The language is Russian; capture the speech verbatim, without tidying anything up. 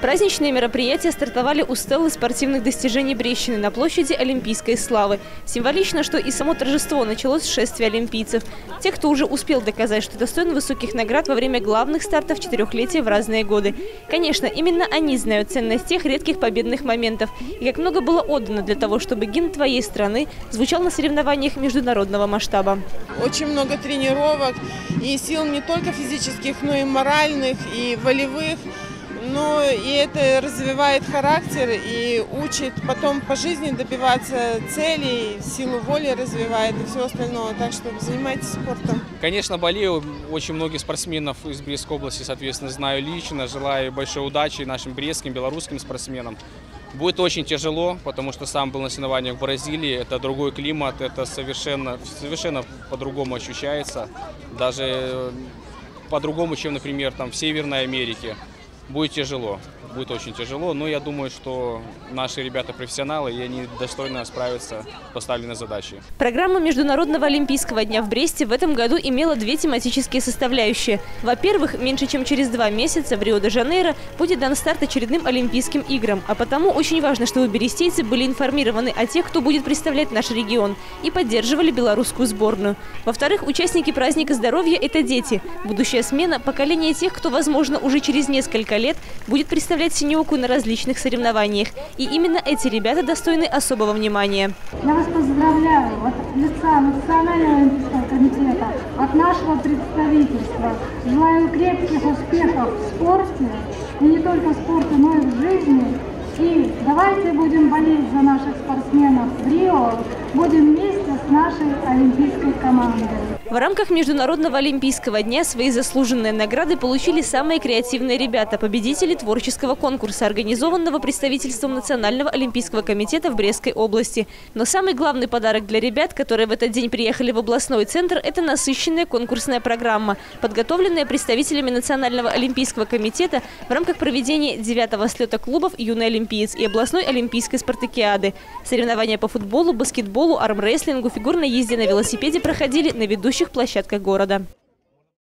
Праздничные мероприятия стартовали у стелы спортивных достижений Брещины на площади Олимпийской славы. Символично, что и само торжество началось с шествия олимпийцев. Тех, кто уже успел доказать, что достоин высоких наград во время главных стартов четырехлетия в разные годы. Конечно, именно они знают ценность тех редких победных моментов. И как много было отдано для того, чтобы гимн твоей страны звучал на соревнованиях международного масштаба. Очень много тренировок и сил не только физических, но и моральных, и волевых. Но и это развивает характер и учит потом по жизни добиваться целей, силу воли развивает и все остальное. Так что занимайтесь спортом. Конечно, болею. Очень многих спортсменов из Брестской области, соответственно, знаю лично. Желаю большой удачи нашим брестским, белорусским спортсменам. Будет очень тяжело, потому что сам был на соревнованиях в Бразилии. Это другой климат, это совершенно, совершенно по-другому ощущается. Даже по-другому, чем, например, там, в Северной Америке. Будет тяжело, будет очень тяжело, но я думаю, что наши ребята профессионалы, и они достойно справятся с поставленной задачей. Программа Международного олимпийского дня в Бресте в этом году имела две тематические составляющие. Во-первых, меньше чем через два месяца в Рио-де-Жанейро будет дан старт очередным Олимпийским играм, а потому очень важно, чтобы берестейцы были информированы о тех, кто будет представлять наш регион, и поддерживали белорусскую сборную. Во-вторых, участники праздника здоровья – это дети. Будущая смена – поколение тех, кто, возможно, уже через несколько лет будет представлять Синеоку на различных соревнованиях. И именно эти ребята достойны особого внимания. Я вас поздравляю от лица Национального олимпийского комитета, от нашего представительства. Желаю крепких успехов в спорте, и не только в спорте, но и в жизни. И давайте будем болеть за наших спортсменов в Рио, будем вместе с нашей олимпийской командой. В рамках Международного олимпийского дня свои заслуженные награды получили самые креативные ребята, победители творческого конкурса, организованного представительством Национального олимпийского комитета в Брестской области. Но самый главный подарок для ребят, которые в этот день приехали в областной центр, это насыщенная конкурсная программа, подготовленная представителями Национального олимпийского комитета в рамках проведения девятого слета клубов «Юный олимпиец» и областной олимпийской спартакиады. Соревнования по футболу, баскетболу, армрестлингу, фигурной езде на велосипеде проходили на ведущих площадках города.